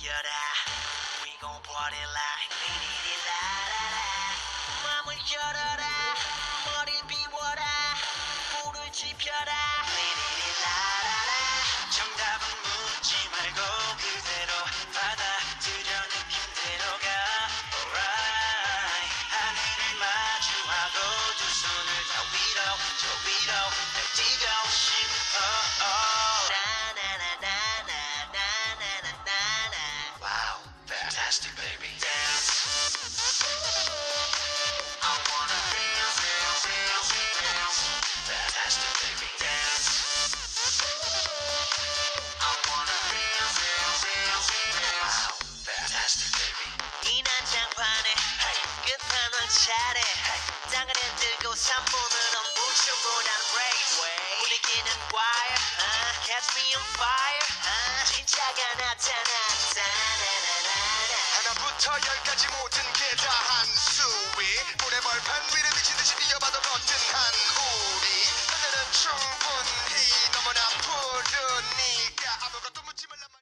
즐겨라 We gon' party like 리리리라라라 맘을 열어라 머리를 비워라 불을 지펴라 리리리라라라 정답은 묻지 말고 그대로 받아들여 느낌대로 가 Alright 하늘을 마주하고 두 손을 다 위로 저 위로 날뛰고 싶어 Wow, fantastic baby Dance I wanna dance, dance, dance, dance Fantastic baby Dance I wanna dance, dance, dance, dance Wow, fantastic baby 이 난장판에 끝판왕 차례 땅을 흔들고 3분은 엄부충보단 race 분위기는 wire catch me on fire 진짜가 나타났다 하나부터 열까지 모든 게 다 한수위